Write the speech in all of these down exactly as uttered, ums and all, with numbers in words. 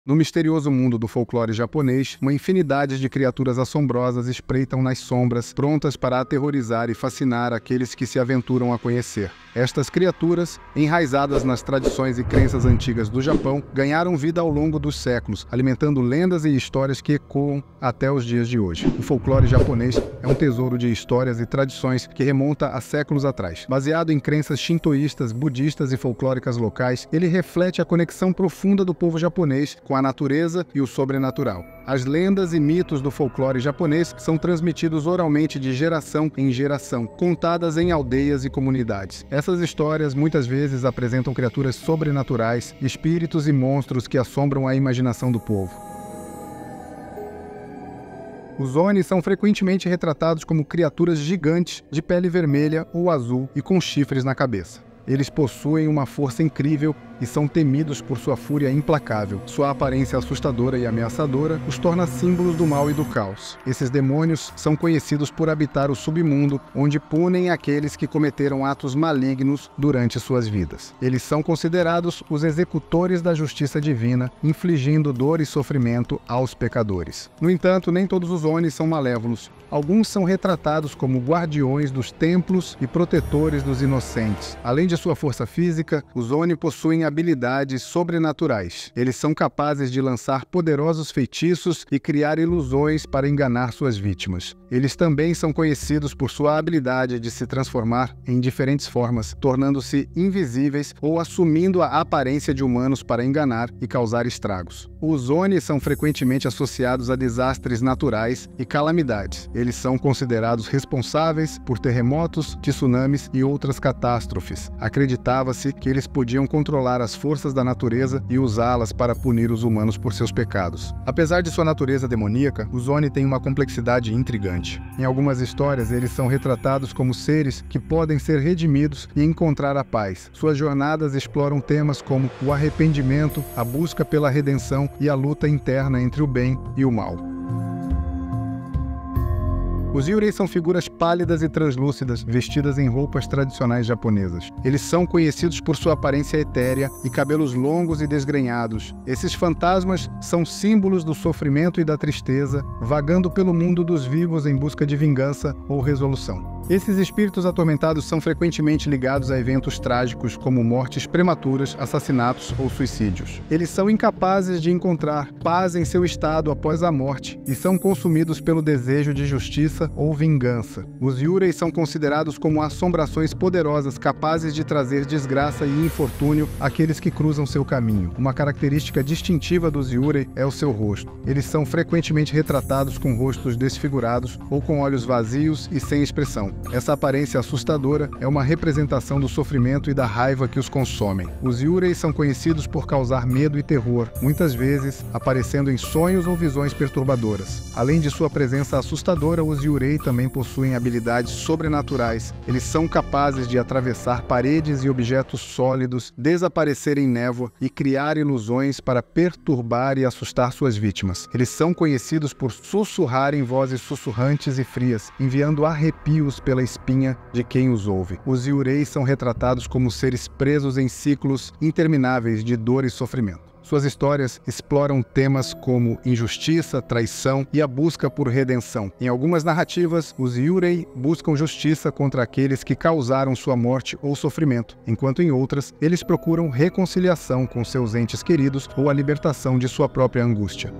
No misterioso mundo do folclore japonês, uma infinidade de criaturas assombrosas espreitam nas sombras, prontas para aterrorizar e fascinar aqueles que se aventuram a conhecer. Estas criaturas, enraizadas nas tradições e crenças antigas do Japão, ganharam vida ao longo dos séculos, alimentando lendas e histórias que ecoam até os dias de hoje. O folclore japonês é um tesouro de histórias e tradições que remonta a séculos atrás. Baseado em crenças shintoístas, budistas e folclóricas locais, ele reflete a conexão profunda do povo japonês com a natureza e o sobrenatural. As lendas e mitos do folclore japonês são transmitidos oralmente de geração em geração, contadas em aldeias e comunidades. Essas histórias muitas vezes apresentam criaturas sobrenaturais, espíritos e monstros que assombram a imaginação do povo. Os Oni são frequentemente retratados como criaturas gigantes de pele vermelha ou azul e com chifres na cabeça. Eles possuem uma força incrível e são temidos por sua fúria implacável. Sua aparência assustadora e ameaçadora os torna símbolos do mal e do caos. Esses demônios são conhecidos por habitar o submundo, onde punem aqueles que cometeram atos malignos durante suas vidas. Eles são considerados os executores da justiça divina, infligindo dor e sofrimento aos pecadores. No entanto, nem todos os Oni são malévolos. Alguns são retratados como guardiões dos templos e protetores dos inocentes. Além de sua força física, os Oni possuem habilidades sobrenaturais. Eles são capazes de lançar poderosos feitiços e criar ilusões para enganar suas vítimas. Eles também são conhecidos por sua habilidade de se transformar em diferentes formas, tornando-se invisíveis ou assumindo a aparência de humanos para enganar e causar estragos. Os Oni são frequentemente associados a desastres naturais e calamidades. Eles são considerados responsáveis por terremotos, tsunamis e outras catástrofes. Acreditava-se que eles podiam controlar as forças da natureza e usá-las para punir os humanos por seus pecados. Apesar de sua natureza demoníaca, os Oni têm uma complexidade intrigante. Em algumas histórias, eles são retratados como seres que podem ser redimidos e encontrar a paz. Suas jornadas exploram temas como o arrependimento, a busca pela redenção e a luta interna entre o bem e o mal. Os Yurei são figuras pálidas e translúcidas, vestidas em roupas tradicionais japonesas. Eles são conhecidos por sua aparência etérea e cabelos longos e desgrenhados. Esses fantasmas são símbolos do sofrimento e da tristeza, vagando pelo mundo dos vivos em busca de vingança ou resolução. Esses espíritos atormentados são frequentemente ligados a eventos trágicos como mortes prematuras, assassinatos ou suicídios. Eles são incapazes de encontrar paz em seu estado após a morte e são consumidos pelo desejo de justiça ou vingança. Os Yurei são considerados como assombrações poderosas capazes de trazer desgraça e infortúnio àqueles que cruzam seu caminho. Uma característica distintiva dos Yurei é o seu rosto. Eles são frequentemente retratados com rostos desfigurados ou com olhos vazios e sem expressão. Essa aparência assustadora é uma representação do sofrimento e da raiva que os consomem. Os Yurei são conhecidos por causar medo e terror, muitas vezes aparecendo em sonhos ou visões perturbadoras. Além de sua presença assustadora, os Yurei também possuem habilidades sobrenaturais. Eles são capazes de atravessar paredes e objetos sólidos, desaparecer em névoa e criar ilusões para perturbar e assustar suas vítimas. Eles são conhecidos por sussurrar em vozes sussurrantes e frias, enviando arrepios pela espinha de quem os ouve. Os Yurei são retratados como seres presos em ciclos intermináveis de dor e sofrimento. Suas histórias exploram temas como injustiça, traição e a busca por redenção. Em algumas narrativas, os Yurei buscam justiça contra aqueles que causaram sua morte ou sofrimento, enquanto em outras, eles procuram reconciliação com seus entes queridos ou a libertação de sua própria angústia.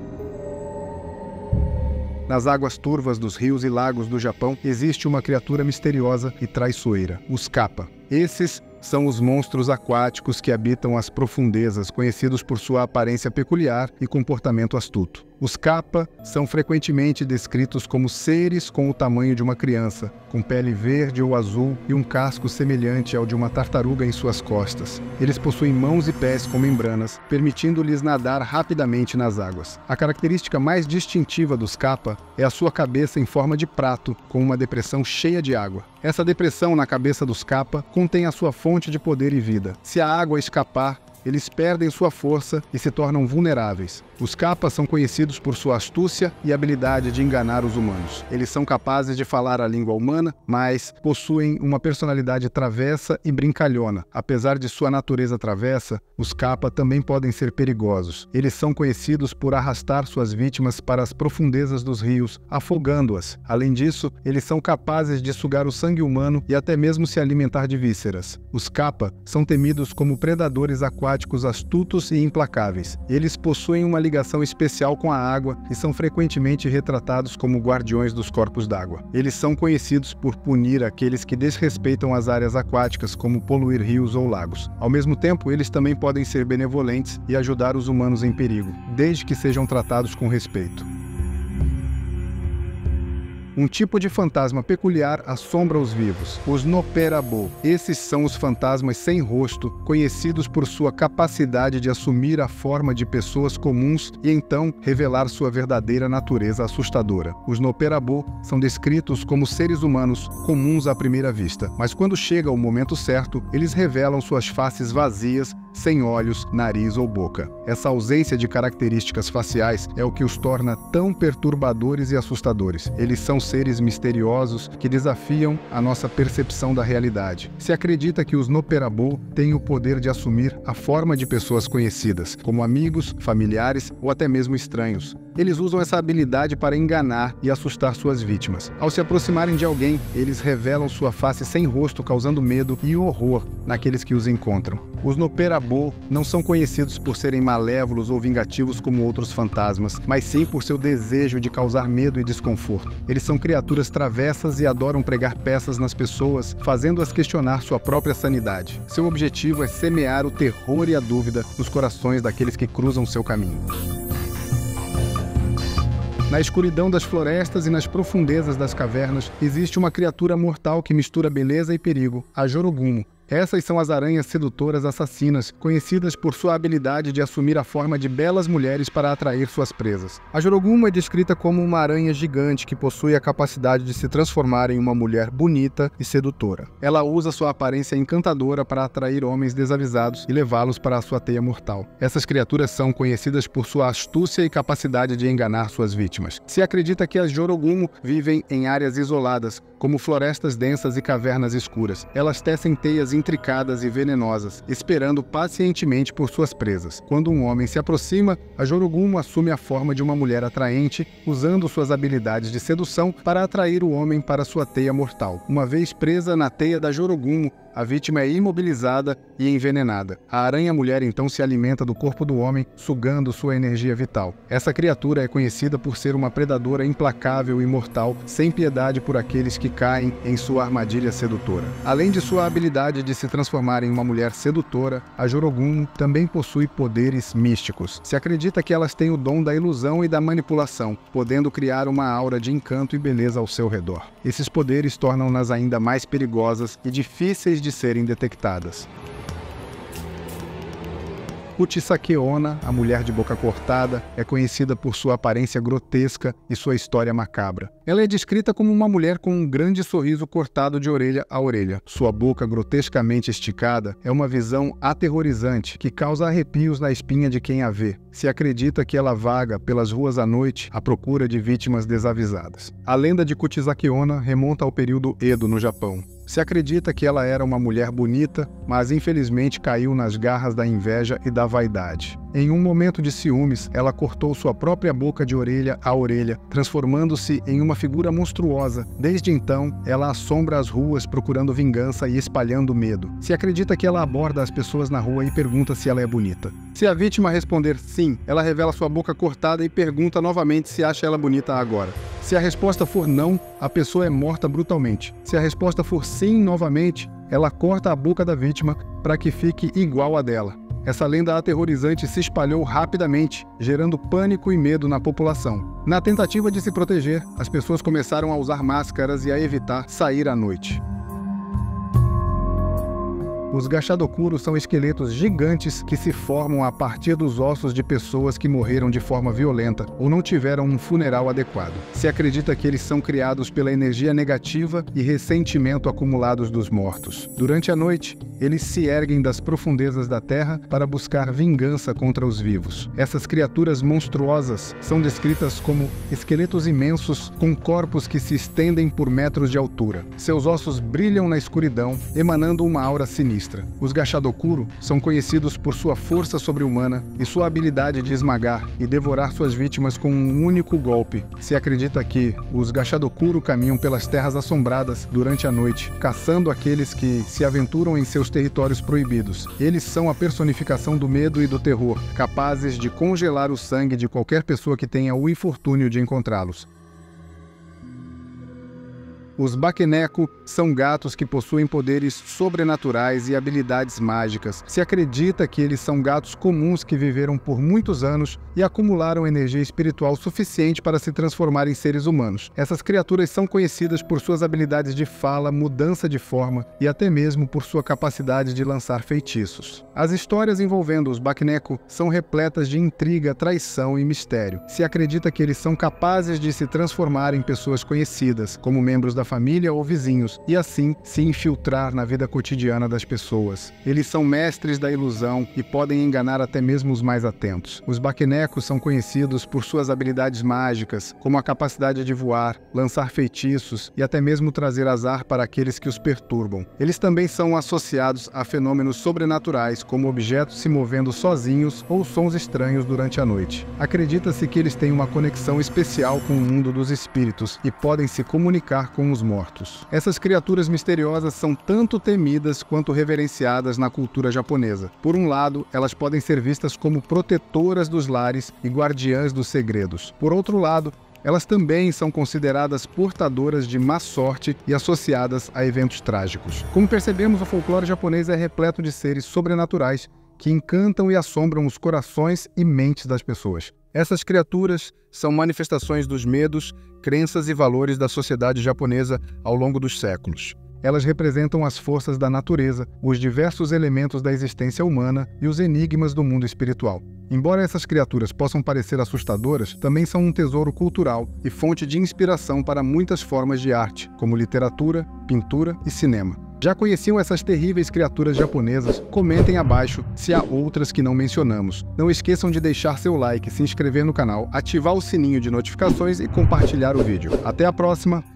Nas águas turvas dos rios e lagos do Japão, existe uma criatura misteriosa e traiçoeira, os Kappa. Esses são os monstros aquáticos que habitam as profundezas, conhecidos por sua aparência peculiar e comportamento astuto. Os Kappa são frequentemente descritos como seres com o tamanho de uma criança, com pele verde ou azul e um casco semelhante ao de uma tartaruga em suas costas. Eles possuem mãos e pés com membranas, permitindo-lhes nadar rapidamente nas águas. A característica mais distintiva dos Kappa é a sua cabeça em forma de prato, com uma depressão cheia de água. Essa depressão na cabeça dos Kappa contém a sua fonte de poder e vida. Se a água escapar, eles perdem sua força e se tornam vulneráveis. Os Kappa são conhecidos por sua astúcia e habilidade de enganar os humanos. Eles são capazes de falar a língua humana, mas possuem uma personalidade travessa e brincalhona. Apesar de sua natureza travessa, os Kappa também podem ser perigosos. Eles são conhecidos por arrastar suas vítimas para as profundezas dos rios, afogando-as. Além disso, eles são capazes de sugar o sangue humano e até mesmo se alimentar de vísceras. Os Kappa são temidos como predadores aquáticos astutos e implacáveis. Eles possuem uma ligação especial com a água e são frequentemente retratados como guardiões dos corpos d'água. Eles são conhecidos por punir aqueles que desrespeitam as áreas aquáticas, como poluir rios ou lagos. Ao mesmo tempo, eles também podem ser benevolentes e ajudar os humanos em perigo, desde que sejam tratados com respeito. Um tipo de fantasma peculiar assombra os vivos, os Noperabo. Esses são os fantasmas sem rosto, conhecidos por sua capacidade de assumir a forma de pessoas comuns e então revelar sua verdadeira natureza assustadora. Os Noperabo são descritos como seres humanos comuns à primeira vista, mas quando chega o momento certo, eles revelam suas faces vazias, sem olhos, nariz ou boca. Essa ausência de características faciais é o que os torna tão perturbadores e assustadores. Eles são seres misteriosos que desafiam a nossa percepção da realidade. Se acredita que os Noperabo têm o poder de assumir a forma de pessoas conhecidas, como amigos, familiares ou até mesmo estranhos. Eles usam essa habilidade para enganar e assustar suas vítimas. Ao se aproximarem de alguém, eles revelam sua face sem rosto, causando medo e horror naqueles que os encontram. Os Noperabo não são conhecidos por serem malévolos ou vingativos como outros fantasmas, mas sim por seu desejo de causar medo e desconforto. Eles são criaturas travessas e adoram pregar peças nas pessoas, fazendo-as questionar sua própria sanidade. Seu objetivo é semear o terror e a dúvida nos corações daqueles que cruzam seu caminho. Na escuridão das florestas e nas profundezas das cavernas, existe uma criatura mortal que mistura beleza e perigo, a Jorogumo. Essas são as aranhas sedutoras assassinas, conhecidas por sua habilidade de assumir a forma de belas mulheres para atrair suas presas. A Jorogumo é descrita como uma aranha gigante que possui a capacidade de se transformar em uma mulher bonita e sedutora. Ela usa sua aparência encantadora para atrair homens desavisados e levá-los para a sua teia mortal. Essas criaturas são conhecidas por sua astúcia e capacidade de enganar suas vítimas. Se acredita que as Jorogumo vivem em áreas isoladas, como florestas densas e cavernas escuras. Elas tecem teias intricadas e venenosas, esperando pacientemente por suas presas. Quando um homem se aproxima, a Jorogumo assume a forma de uma mulher atraente, usando suas habilidades de sedução para atrair o homem para sua teia mortal. Uma vez presa na teia da Jorogumo, a vítima é imobilizada e envenenada. A aranha-mulher então se alimenta do corpo do homem, sugando sua energia vital. Essa criatura é conhecida por ser uma predadora implacável e mortal, sem piedade por aqueles que caem em sua armadilha sedutora. Além de sua habilidade de se transformar em uma mulher sedutora, a Jorogumo também possui poderes místicos. Se acredita que elas têm o dom da ilusão e da manipulação, podendo criar uma aura de encanto e beleza ao seu redor. Esses poderes tornam-nas ainda mais perigosas e difíceis de serem detectadas. Kutisakeona, a mulher de boca cortada, é conhecida por sua aparência grotesca e sua história macabra. Ela é descrita como uma mulher com um grande sorriso cortado de orelha a orelha. Sua boca grotescamente esticada é uma visão aterrorizante que causa arrepios na espinha de quem a vê. Se acredita que ela vaga pelas ruas à noite à procura de vítimas desavisadas. A lenda de Kutisakeona remonta ao período Edo, no Japão. Se acredita que ela era uma mulher bonita, mas infelizmente caiu nas garras da inveja e da vaidade. Em um momento de ciúmes, ela cortou sua própria boca de orelha a orelha, transformando-se em uma figura monstruosa. Desde então, ela assombra as ruas procurando vingança e espalhando medo. Se acredita que ela aborda as pessoas na rua e pergunta se ela é bonita. Se a vítima responder sim, ela revela sua boca cortada e pergunta novamente se acha ela bonita agora. Se a resposta for não, a pessoa é morta brutalmente. Se a resposta for sim novamente, ela corta a boca da vítima para que fique igual a dela. Essa lenda aterrorizante se espalhou rapidamente, gerando pânico e medo na população. Na tentativa de se proteger, as pessoas começaram a usar máscaras e a evitar sair à noite. Os Gashadokuro são esqueletos gigantes que se formam a partir dos ossos de pessoas que morreram de forma violenta ou não tiveram um funeral adequado. Se acredita que eles são criados pela energia negativa e ressentimento acumulados dos mortos. Durante a noite, eles se erguem das profundezas da terra para buscar vingança contra os vivos. Essas criaturas monstruosas são descritas como esqueletos imensos com corpos que se estendem por metros de altura. Seus ossos brilham na escuridão, emanando uma aura sinistra. Os Gashadokuro são conhecidos por sua força sobre-humana e sua habilidade de esmagar e devorar suas vítimas com um único golpe. Se acredita que os Gashadokuro caminham pelas terras assombradas durante a noite, caçando aqueles que se aventuram em seus territórios proibidos. Eles são a personificação do medo e do terror, capazes de congelar o sangue de qualquer pessoa que tenha o infortúnio de encontrá-los. Os Bakeneko são gatos que possuem poderes sobrenaturais e habilidades mágicas. Se acredita que eles são gatos comuns que viveram por muitos anos e acumularam energia espiritual suficiente para se transformar em seres humanos. Essas criaturas são conhecidas por suas habilidades de fala, mudança de forma e até mesmo por sua capacidade de lançar feitiços. As histórias envolvendo os Bakeneko são repletas de intriga, traição e mistério. Se acredita que eles são capazes de se transformar em pessoas conhecidas, como membros da família ou vizinhos, e assim se infiltrar na vida cotidiana das pessoas. Eles são mestres da ilusão e podem enganar até mesmo os mais atentos. Os Bakeneko são conhecidos por suas habilidades mágicas, como a capacidade de voar, lançar feitiços e até mesmo trazer azar para aqueles que os perturbam. Eles também são associados a fenômenos sobrenaturais, como objetos se movendo sozinhos ou sons estranhos durante a noite. Acredita-se que eles têm uma conexão especial com o mundo dos espíritos e podem se comunicar com os mortos. Essas criaturas misteriosas são tanto temidas quanto reverenciadas na cultura japonesa. Por um lado, elas podem ser vistas como protetoras dos lares e guardiãs dos segredos. Por outro lado, elas também são consideradas portadoras de má sorte e associadas a eventos trágicos. Como percebemos, o folclore japonês é repleto de seres sobrenaturais que encantam e assombram os corações e mentes das pessoas. Essas criaturas são manifestações dos medos, crenças e valores da sociedade japonesa ao longo dos séculos. Elas representam as forças da natureza, os diversos elementos da existência humana e os enigmas do mundo espiritual. Embora essas criaturas possam parecer assustadoras, também são um tesouro cultural e fonte de inspiração para muitas formas de arte, como literatura, pintura e cinema. Já conheciam essas terríveis criaturas japonesas? Comentem abaixo se há outras que não mencionamos. Não esqueçam de deixar seu like, se inscrever no canal, ativar o sininho de notificações e compartilhar o vídeo. Até a próxima!